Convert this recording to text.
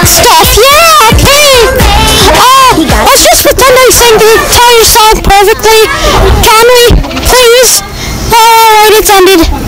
stuff. Yeah, okay. Let's just pretend I sing the entire song perfectly. Can we, please? Alright, it's ended.